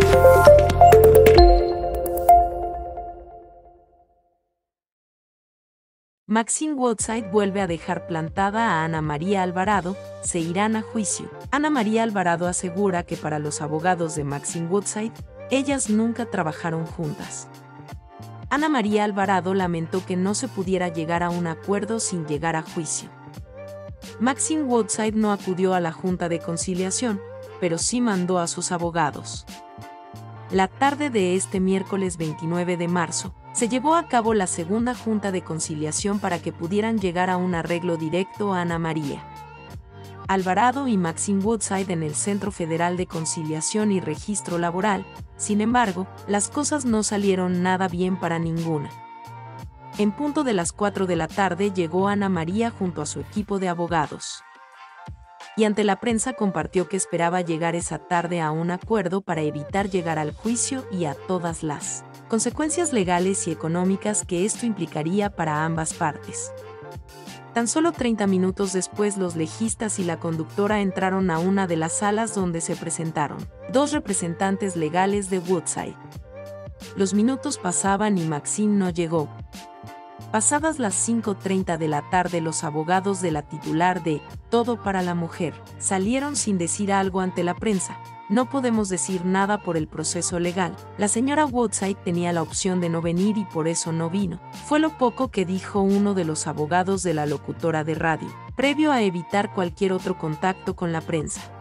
Maxine Woodside vuelve a dejar plantada a Ana María Alvarado, se irán a juicio. Ana María Alvarado asegura que para los abogados de Maxine Woodside, ellas nunca trabajaron juntas. Ana María Alvarado lamentó que no se pudiera llegar a un acuerdo sin llegar a juicio. Maxine Woodside no acudió a la Junta de Conciliación, pero sí mandó a sus abogados. La tarde de este miércoles 29 de marzo, se llevó a cabo la segunda Junta de Conciliación para que pudieran llegar a un arreglo directo a Ana María Alvarado y Maxine Woodside en el Centro Federal de Conciliación y Registro Laboral. Sin embargo, las cosas no salieron nada bien para ninguna. En punto de las 4 de la tarde llegó Ana María junto a su equipo de abogados. Y ante la prensa compartió que esperaba llegar esa tarde a un acuerdo para evitar llegar al juicio y a todas las consecuencias legales y económicas que esto implicaría para ambas partes. Tan solo 30 minutos después, los legistas y la conductora entraron a una de las salas donde se presentaron dos representantes legales de Woodside. Los minutos pasaban y Maxine no llegó. Pasadas las 5:30 de la tarde, los abogados de la titular de Todo para la Mujer salieron sin decir algo ante la prensa. No podemos decir nada por el proceso legal. La señora Woodside tenía la opción de no venir y por eso no vino. Fue lo poco que dijo uno de los abogados de la locutora de radio, previo a evitar cualquier otro contacto con la prensa.